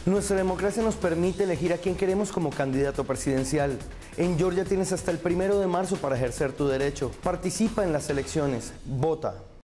Nuestra democracia nos permite elegir a quien queremos como candidato presidencial. En Georgia tienes hasta el 1 de marzo para ejercer tu derecho. Participa en las elecciones. Vota.